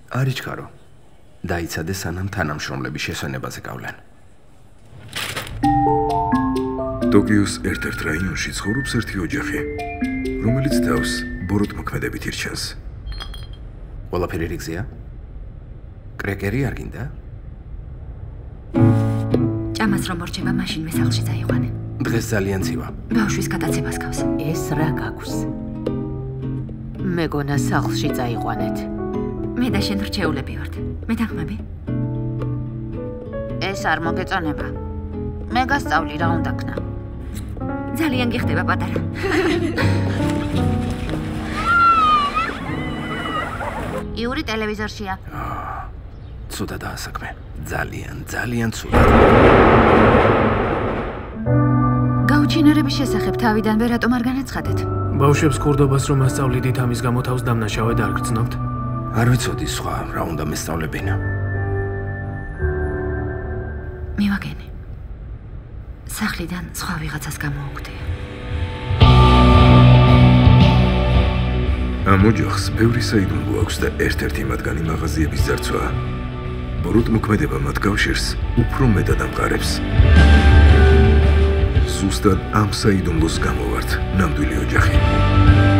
არ იჩქარო. დაიცადე სანამ თანამშრომლების შესვენებაზე გავლენ. ტოკიოს ერთ-ერთ რაიონში ცხოვრობს ერთი ოჯახი, რომელიც თავს ბოროტმოქმედებით ირჩევს. ყველაფერი რიგზეა? კრეკერი არ გინდა? ჭამას რომ მორჩება, მაშინ მე სახლში წაიყვანე. დღეს ძალიან ცივა. ბავშვის გადაცემას გავს. ეს რა გაქვს? მეგონა სახლში წაიყვანეთ. მე და შენ რჩეულები ვართ. მე დაღმები? ეს არ მოგეწონება. მე გასწავლი რა უნდა ქნა. ძალიან გიხდება პატარა. იური ტელევიზორშია. ცუდა დაასაქმე. ძალიან ცუდა. გაუჩინარების შესახებ თავიდანვე რატომ არ განაცხადეთ? ბავშვებს ქურდობას რომ ასწავლიდით, ამის გამო თავს დამნაშავედ არ გრძნობთ? არ ვიცოდი სხვა რა უნდა მესწავლებინა. მივაგენი. სახლიდან სხვა ვიღაცას გამოუგდია. ამ ოჯახს ბევრი საიდუმლო აქვს და ერთ-ერთი მათგანი მაღაზიების ძარცვაა. ბოროტმოქმედება მათ კავშირს უფრო მეტად ამყარებს. ზუსტად ამ საიდუმლოს გამო ვართ ნამდვილი ოჯახი.